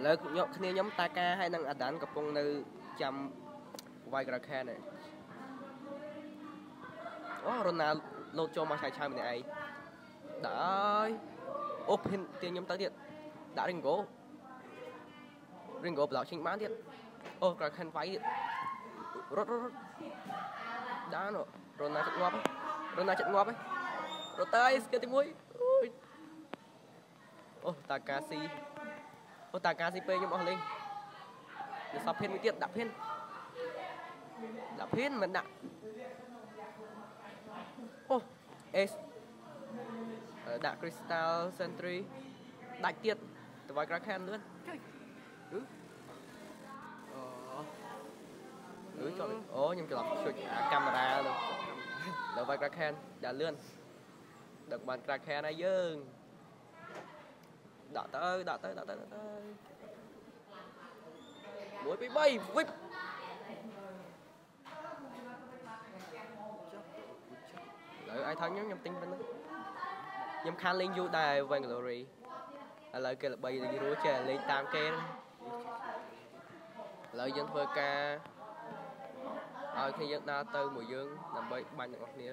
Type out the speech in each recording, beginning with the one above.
លើខ្ញុំខ្ញុំតាកាហើយនឹងអាដានកំពុងនៅចាំវាយក្រាខែនអូរ៉ូណាល់លោតចូលមកឆាយឆាយម្នាក់ឯងដាក់ហើយអូភីនទាញខ្ញុំទៅទៀតដាក់រីងហ្គោប្លោកឈិញបានទៀតអូក្រាខែនវាយទៀតរត់ដានរ៉ូណាចិត្តងាប់រ៉ូណាចិត្តងាប់រត់ទៅស្គីទី1អូតាកាស៊ីពេលខ្ញុំអស់លេងវាសពភៀនមួយទៀតដាក់ភៀនមិនដាក់អូអេសដាក់ Crystal Sentry ដាច់ទៀតទៅវាយ Kraken លឿនចុះអូខ្ញុំច្រឡំជួយកាមេរ៉ាទៅវាយ Kraken ដាក់លឿនដឹកបាន Kraken ហើយយើងដាក់ទៅ1 2 3វិបឥឡូវaiថងខ្ញុំទិញប៉ុណ្ណឹងខ្ញុំខានលេងយូរដែរ Vainglory ឥឡូវគេល្បីលេងរួចចេះលេងតាមគេឥឡូវយើងធ្វើការឲ្យគ្នាយើងដើរទៅមួយយើងដើម្បីបាញ់ទាំងអស់គ្នា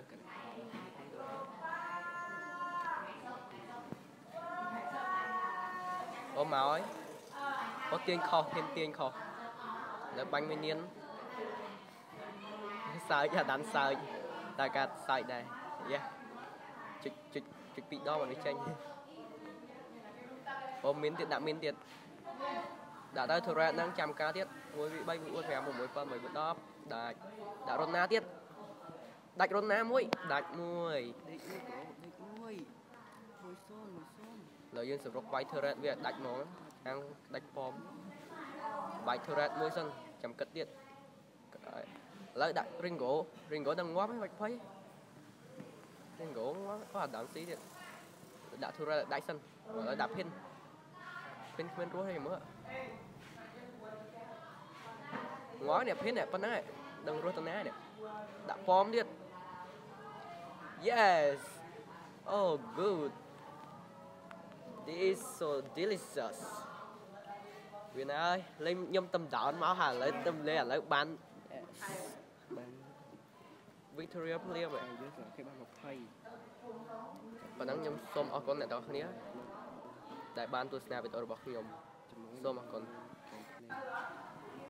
អូមកហើយអូទាញខុសលើបាញ់មួយនានសើចអាដានសើចតែកាត់សើចដែរយ៉ាជិច2ដងមកនេះចេញអូមានទៀតដាក់ទៅធរ៉ាហ្នឹងចាំការទៀត1 2 3 4 5 6 7 8 9 10ដាក់រ៉ូណាទៀតដាច់រ៉ូណាមួយដាច់មួយលើយើងសម្រុកវាយធរ៉ាវាដាច់ហ្មងខាងដាច់ប៉មវាយធរ៉ាមួយសិនចាំគិតទៀតឥឡូវដាក់រីងហ្គោនឹងងាប់ហើយបាច់ភ័យរីងហ្គោងាប់អាដាមស៊ីទៀតដាក់ធរ៉ាដាច់សិនឥឡូវដាក់ភីនគ្មានរស់ទេមើលងាប់នេះភីននេះប៉ុណ្ណឹងឯងដឹងរស់ទៅណានេះដាក់ប៉មទៀត yes oh good this is so delicious វាណាអើយលេងខ្ញុំតំដោនមកហើយឥឡូវទៅលេងឥឡូវបាន Victoria ភ្លាមឯងយើងស្រាប់គេបាន20ប៉ុណ្ណឹងខ្ញុំសូមអរគុណអ្នកទាំងគ្នាដែលបានទស្សនាវីដេអូរបស់ខ្ញុំសូមអរគុណ